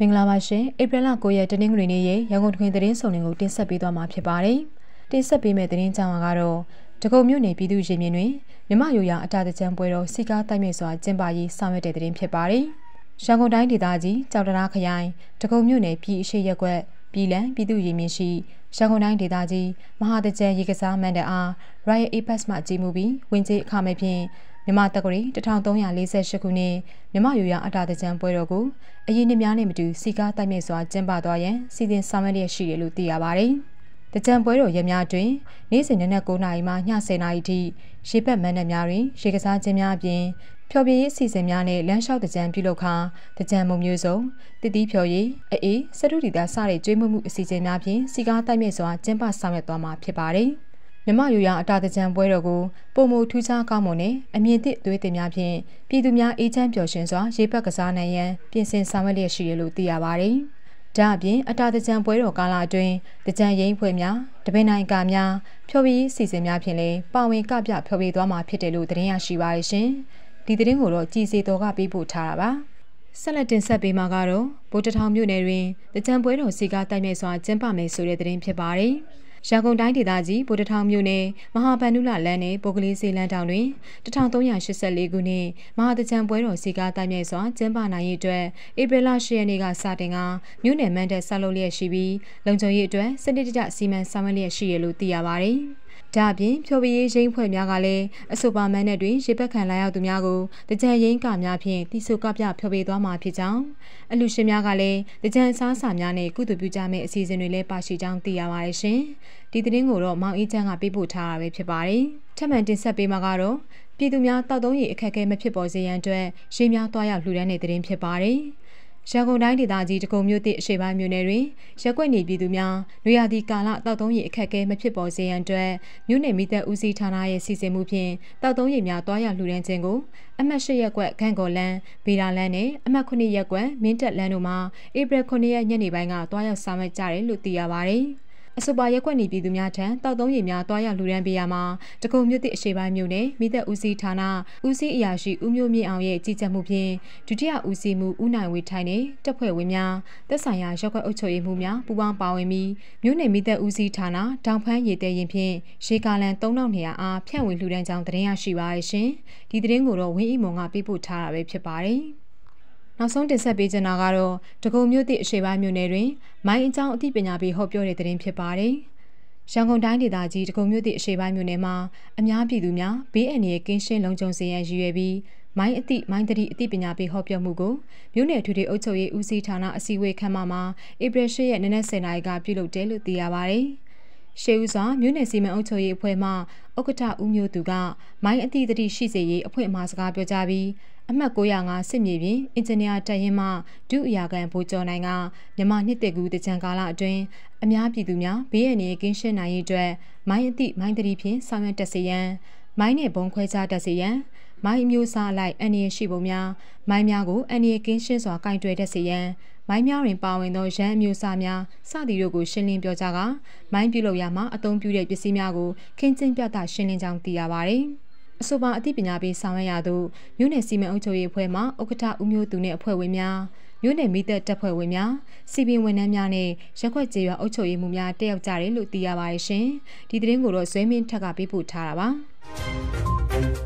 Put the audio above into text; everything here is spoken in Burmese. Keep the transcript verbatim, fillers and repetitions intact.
င်္ဂလာပါရှင်ဧပြီလကိုရက်တနင်္ဂနွေနေ့ရဲ့ရန်ကုန်တွင်သတင်းစုံတွေကိုတင်ဆက်ပေးသွားမှာဖြစ်ပါတယ်။တင်ဆက်ပေးမယ့်သတင်းကြောင်းကတော့ဒဂုံမြို့နယ်ပြည်သူ့ရင်မြင့်တွင်မြမရိုးရာအတာတကြံပွဲတော်စီကားတိုက်မြင့်စွာကျင်းပရေးဆောင်ရွက်တဲ့သတင်းဖြစ်ပါတယ်။ရန်ကုန်တိုင်းဒေသကြီးကြောက်တရားခရိုင်ဒဂုံမြို့နယ်ပြည်အရှိရက်ကွက်ပြည်လံပြည်သူ့ရင်မြင့်ရှိရန်ကုန်တိုင်းဒေသကြီးမဟာတကြံရေကစားမန်တပ်အား Royal Apex မှကြီးမှုပြီးဝင်ကြီးအခမဲ့ဖြင့်မြန်မာတက္ကရီတစ်ထောင်သုံးရာလေးဆယ်ရှစ်ခုနှစ်မြန်မာရိုးရာအတာတကြံပွဲတော်ကိုအရင်နှစ်များနဲ့မတူစီကားတိုက်မြင့်စွာကျင်းပသွားရန်စီစဉ်ဆောင်ရွက်ရရှိတယ်လို့သိရပါတယ်။တကြံပွဲတော်ရက်များတွင်နေ့စဉ်နနက်၉နာရီမှညဆယ်နာရီထိရေပက်မန်းတပ်များတွင်ရေကစားခြင်းများအပြင်ဖျော်ဖြေရေးအစီအစဉ်များနဲ့လမ်းလျှောက်တကြံပြုလုပ်ခါတကြံမုံမျိုးစုံတတိဖျော်ရည်အေးစတုဒီတာစတဲ့ကျွေးမှုမှုအစီအစဉ်များဖြင့်စီကားတိုက်မြင့်စွာကျင်းပဆောင်ရွက်သွားမှာဖြစ်ပါတယ်။မြမရိုးရာအတာတကြံပွဲတော်ကိုပုံမူထူးခြားကောင်းမွန်တဲ့အမြင့်သစ်သွေးတင်များဖြင့်ပြည်သူများအေးချမ်းပျော်ရွှင်စွာရေပက်ကစားနိုင်ရန်ပြင်ဆင်ဆောင်ရွက်လျက်ရှိတယ်လို့သိရပါတယ်။ဒါအပြင်အတာတကြံပွဲတော်ကာလအတွင်းတကြံရိမ်းဖွဲ့များတပင်နိုင်ကာများဖျော်ဖြေရေးစီစဉ်များဖြင့်လည်းပါဝင်ကပြဖျော်ဖြေသွားမှာဖြစ်တယ်လို့သတင်းရရှိပါရရှင်။ဒီသတင်းကိုတော့ကြည်စေတော်ကပေးပို့ထားတာပါ။ဆက်လက်တင်ဆက်ပေးမှာကတော့ဗိုလ်တထောင်မြို့နယ်တွင်တကြံပွဲတော်စီကားတိုက်မြင့်စွာကျင်းပမယ်ဆိုတဲ့သတင်းဖြစ်ပါတယ်။ရန်ကုန်တိုင်းဒေသကြီးဗိုလ်တထောင်မြို့နယ်မဟာဗန္ဓုလလမ်းနယ်ပုဂ္ဂလိစေလမ်းတောင်တွင်တစ်ထောင်သုံးရာရှစ်ဆယ့်လေးခုနှစ်မဟာတကြံပွဲတော်စီကားတိုက်မြင့်စွာကျင်းပနိုင်ရေးအတွက်ဧပြီလရှစ်ရက်နေ့ကစတင်ကမြို့နယ်မန်တပ်ဆောက်လုပ်လျက်ရှိပြီးလုံခြုံရေးအတွက်စနစ်တကျစီမံဆောင်ရွက်လျက်ရှိရလို့သိရပါတယ်။ဒါအပြင်ဖြိုးပြရေးရင်းဖွဲ့များကလည်းအဆိုပါမန်းနဲ့တွင်ရေပက်ခံလာရောက်သူများကိုတကြံရင်းကများဖြင့်တိစုကပြဖြိုးပြသွားမှာဖြစ်ကြောင်းအလူရှင်များကလည်းတကြံအစားအစာများနဲ့ကုသပြုကြမယ့်အစီအစဉ်တွေလည်းပါရှိကြောင်းသိရပါတယ်ရှင်။ဒီသတင်းကိုတော့မောင်အေးချမ်းကပေးပို့ထားတာပဲဖြစ်ပါတယ်။ထပ်မံတင်ဆက်ပေးမှာကတော့ပြည်သူများတောက်သုံးရေအခက်အခဲမဖြစ်ပေါ်စေရန်အတွက်ရေများတွားရောက်လှူဒန်းတဲ့သတင်းဖြစ်ပါတယ်။ရန်ကုန်တိုင်းဒေသကြီးဒဂုံမြို့သည့်အရှိပိုင်းမြို့နယ်တွင်ရက်ွက်နေပြည်သူများနွေရာသီကာလတောက်သုံးရေအခက်အခဲမဖြစ်ပေါ်စေရန်အတွက်မြို့နယ်မိသက်ဦးစီးဌာနရဲ့စီစဉ်မှုဖြင့်တောက်သုံးရေများတွားရောက်လှူဒန်းခြင်းကိုအမှတ်၈ရက်ကွက်ခန့်ကော်လန်းဗေဒါလန်းနဲ့အမှတ်ခုနှစ်ရက်ကွက်မင်းတက်လန်းတို့မှာဧပြီခုနှစ်ရက်ညနေပိုင်းကတွားရောက်ဆောင်ရွက်ကြတယ်လို့သိရပါတယ်။အဆိုပါရက်ကွက်နေပြည်သူများထံတောက်သုံးရေများတွားရောက်လှူဒန်းပေးရမှာဒဂုံမြို့သည့်အရှိပိုင်းမြို့နယ်မိသက်ဦးစီးဌာနဦးစီးအရာရှိဦးမျိုးမြင့်အောင်ရဲ့ကြီးကြပ်မှုဖြင့်ဒုတိယဦးစီးမှုဦးနိုင်ဝေထိုင်နေတပ်ဖွဲ့ဝင်များသက်ဆိုင်ရာရက်ကွက်အုပ်ချုပ်ရေးမှူးများပူးပေါင်းပါဝင်ပြီးမြို့နယ်မိသက်ဦးစီးဌာနတောင်ဖန်းရေတဲရင်ဖြင့်ရေကာလန်သုံးထောင်နေရာအားဖြန့်ဝေလှူဒန်းကြောင်းသတင်းရရှိပါရရှင်ဒီသတင်းကိုတော့ဝင်းအီမွန်ကပေးပို့ထားတာပဲဖြစ်ပါတယ်နောက်ဆုံးတင်ဆက်ပေးချင်တာကတော့ဒဂုံမြို့သည့်အရှိပိုင်းမြို့နယ်တွင်မိုင်းအကြောင်းအသိပညာပေးဟောပြောတဲ့သတင်းဖြစ်ပါတယ်။ရန်ကုန်တိုင်းဒေသကြီးဒဂုံမြို့သည့်အရှိပိုင်းမြို့နယ်မှာအများပြည်သူများဘေးအန္တရာယ်ကင်းရှင်းလုံခြုံစေရန်ရည်ရွယ်ပြီးမိုင်းအသိမိုင်းတတိအသိပညာပေးဟောပြောမှုကိုမြို့နယ်ထူထူအုပ်ချုပ်ရေးဦးစီးဌာနအစည်းအဝေးခန်းမမှာဧပြီ၈ရက်နေ့နက်၁၀နာရီကပြုလုပ်တယ်လို့သိရပါတယ်။ရှေးဦးစွာမြို့နယ်စီမံအုပ်ချုပ်ရေးအဖွဲ့မှဥက္ကဋ္ဌဦးမျိုးသူကမိုင်းအသိတတိရှိစေရေးအဖွဲ့အမှာစကားပြောကြားပြီးအမှတ်၉၀၅စစ်မြေပြင်အင်ဂျင်နီယာတပ်ရင်းမှဒုအရာခံဗိုလ်ကျော်နိုင်ကမြန်မာနှစ်တကူတကြံကာလအတွင်းအများပြည်သူများဘေးအန္တရာယ်ကင်းရှင်းနိုင်ရေးအတွက်မိုင်းအသိမိုင်းတတိဖြင့်ဆောင်ရွက်တက်စေရန်မိုင်းနဲ့ဘုံခွဲခြားတက်စေရန်မိုင်းမျိုးစားလိုက်အန္တရာယ်ရှိပုံများမိုင်းများကိုအန္တရာယ်ကင်းရှင်းစွာကင်တွယ်တက်စေရန်မိုင်းများတွင်ပါဝင်သောရန်အမျိုးအစားများစသည်တို့ကိုရှင်းလင်းပြောကြားကမိုင်းပြုလုပ်ရာမှာအသုံးပြုတဲ့ပစ္စည်းများကိုခင်းကျင်းပြသရှင်းလင်းကြောင်းသိရပါသည်အဆိုပါအသိပညာပေးဆောင်ရွက်ရသို့မြို့နယ်စီမံအုပ်ချုပ်ရေးအဖွဲ့မှဥက္ကဋ္ဌဦးမျိုးသူနှင့်အဖွဲ့ဝင်များမြို့နယ်မိသက်တပ်ဖွဲ့ဝင်များစီပင်ဝန်ထမ်းများနဲ့ရက်ခွက်ကျေးရွာအုပ်ချုပ်ရေးမှူးများတက်ရောက်ကြတယ်လို့သိရပါတယ်ရှင်ဒီသတင်းကိုတော့ဇွဲမင်းထက်ကပေးပို့ထားတာပါ